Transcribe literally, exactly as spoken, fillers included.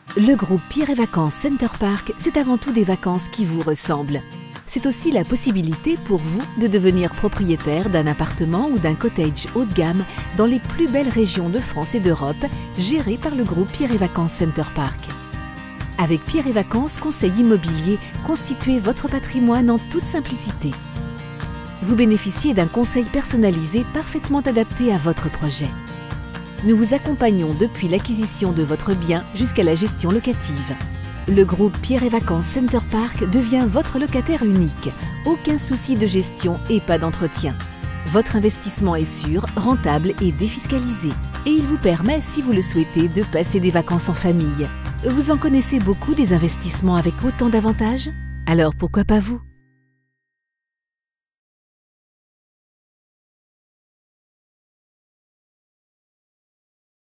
Le groupe Pierre et Vacances Center Park, c'est avant tout des vacances qui vous ressemblent. C'est aussi la possibilité pour vous de devenir propriétaire d'un appartement ou d'un cottage haut de gamme dans les plus belles régions de France et d'Europe, gérées par le groupe Pierre et Vacances Center Park. Avec Pierre et Vacances Conseil Immobilier, constituez votre patrimoine en toute simplicité. Vous bénéficiez d'un conseil personnalisé parfaitement adapté à votre projet. Nous vous accompagnons depuis l'acquisition de votre bien jusqu'à la gestion locative. Le groupe Pierre et Vacances Center Park devient votre locataire unique. Aucun souci de gestion et pas d'entretien. Votre investissement est sûr, rentable et défiscalisé. Et il vous permet, si vous le souhaitez, de passer des vacances en famille. Vous en connaissez beaucoup des investissements avec autant d'avantages? Alors pourquoi pas vous?